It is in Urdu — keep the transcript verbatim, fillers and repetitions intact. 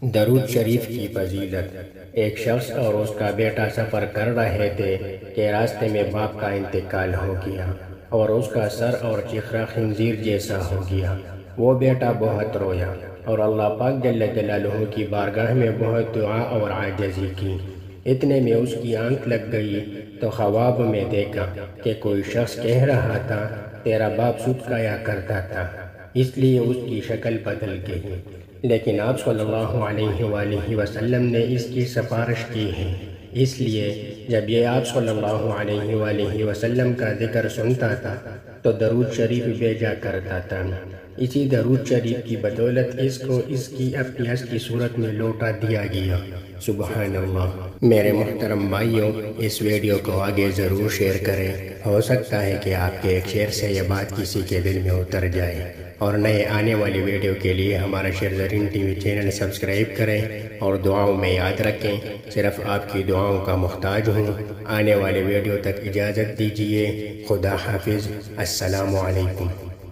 درود شریف کی فضیلت۔ ایک شخص اور اس کا بیٹا سفر کر رہے تھے کہ راستے میں باپ کا انتقال ہو گیا اور اس کا سر اور چہرہ خنزیر جیسا ہو گیا۔ وہ بیٹا بہت رویا اور اللہ پاک جل جلالہ کی بارگاہ میں بہت دعا اور عاجزی کی۔ اتنے میں اس کی آنکھ لگ گئی تو خواب میں دیکھا کہ کوئی شخص کہہ رہا تھا تیرا باپ سود کھایا کرتا تھا، اس لیے اس کی شکل بدل گئی۔ لیکن آپ صلی اللہ علیہ وآلہ وسلم نے اس کی سفارش کی ہے، اس لیے جب یہ آپ صلی اللہ علیہ وآلہ وسلم کا ذکر سنتا تھا تو درود شریف بھیجا کرتا تھا۔ اسی درود شریف کی بدولت اس کو اس کی اپنی اصلی صورت میں لوٹا دیا گیا۔ سبحان اللہ۔ میرے محترم بھائیوں، اس ویڈیو کو آگے ضرور شیئر کریں، ہو سکتا ہے کہ آپ کے ایک شیئر سے یہ بات کسی کے دل میں اتر جائے۔ اور نئے آنے والی ویڈیو کے لیے ہمارا Sher Zareen T V channel subscribe کریں اور دعاؤں میں یاد رکھیں، صرف آپ کی دعاؤں کا محتاج ہوں۔ آنے والے ویڈیو تک اجازت دیجیے۔ خدا حافظ۔ السلام علیکم۔